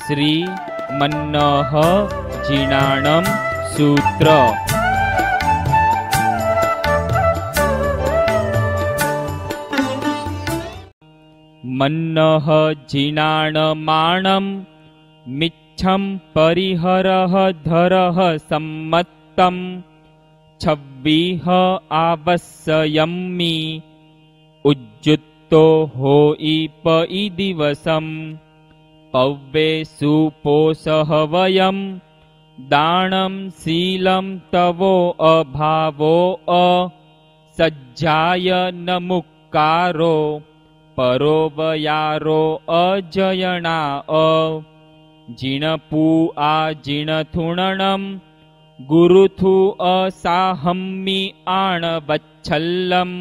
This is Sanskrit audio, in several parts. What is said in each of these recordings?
श्री मन्नः जिनाणं सूत्र। मन्नः जिनाणमाणं मिच्छं परिहरः धरः सम्मत्तं छव्वीह आवस्यम्मि उज्जुत्तो होइप दिवसं पव्वे सुपोषः वयं दानं शीलं तवो अभावो सज्जाय न मुक्कारो परोवयारो अजयणा जिनपू आजिनथुणनं गुरुथु असाहम्मि आणवच्छल्लं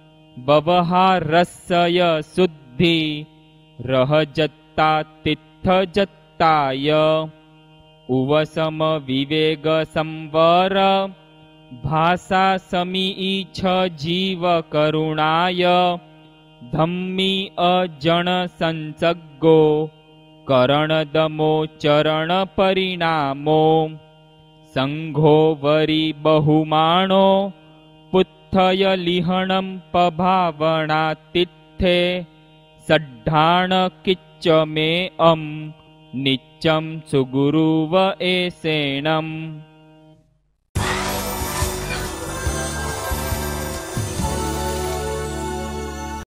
बवहारस्य शुद्धि रहजत्ता तित्थजत्ताय उवसम विवेग संवर भाषा समीछ जीव करुणाय धम्मी अजन संसग्गो करणदमो चरण परिणामो संघो वरी बहुमाणो पुत्थय लिहणं पभावना तित्थे सड्ढाण किच्च मे नित्यं सुगुरुव एसेणम्।